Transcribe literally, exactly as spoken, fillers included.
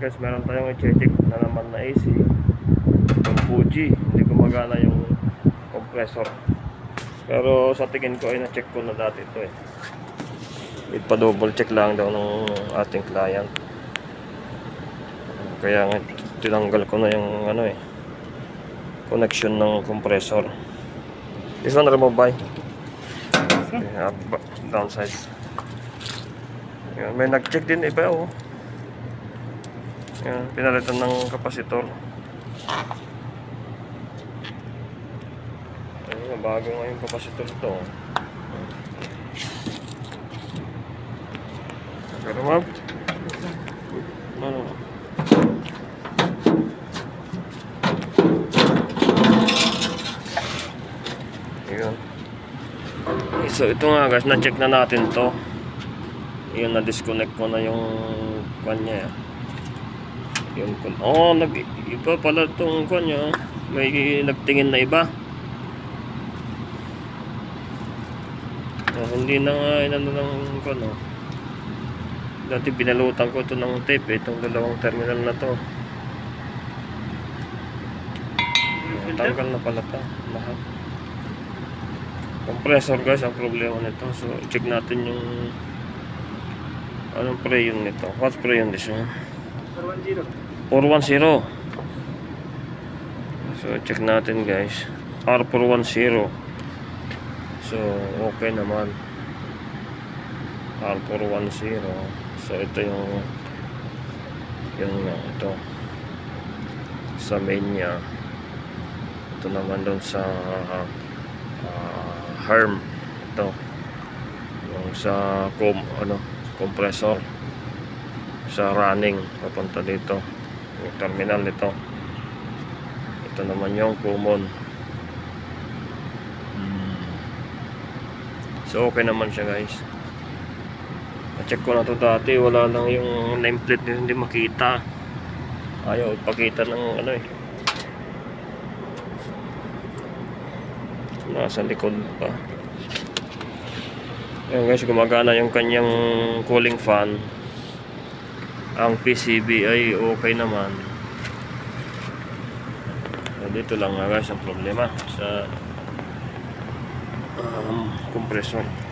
guys, meron tayong i-check na naman na A C yung Fuji, hindi gumagana yung compressor. Pero sa tingin ko ay na-check ko na dati ito eh. Ipa-double check lang daw ng ating client. Kaya nga tinanggal ko na yung ano eh, connection ng compressor. This one remove by okay, up, downside. Yan, may nag-check din iba oh. Yan, pinalitan ng kapasitor. Ayun, bago nga yung kapasitor ito. Pero ma'am, ano? Ayun. So ito nga guys, na-check na natin to. Yun, na-disconnect ko na yung kanya. Yung oh, nag iba pala tong kanya. May nagtingin na iba. Oh, hindi na nga inano ng kano. Dati binalutan ko ito ng tape, itong dalawang terminal na to. Tanggal na pala ito lahat. Compressor guys ang problema nito. So check natin yung anong preyon nito. What's preyon this one? four one zero. So check natin guys. R four one zero. So okay naman. R four one zero. So ito yung yung ito sa main niya. Ito naman doon sa uh, uh, harm ito yung sa com ano compressor sa running papunta dito yung terminal nito. Ito naman yung common. So okay naman siya guys. Na-check ko na to dati, wala lang yung nameplate nito, hindi makita. Ayaw ipakita ng ano eh, nasa likod pa. Ayan guys, gumagana yung kanyang cooling fan. Ang P C B ay okay naman. So, dito lang guys ang problema sa um, compressor.